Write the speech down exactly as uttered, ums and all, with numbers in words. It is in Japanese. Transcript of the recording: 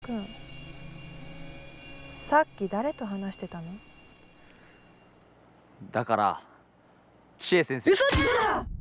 くん、さっき誰と話してたの？ だから千恵先生。 嘘つくな！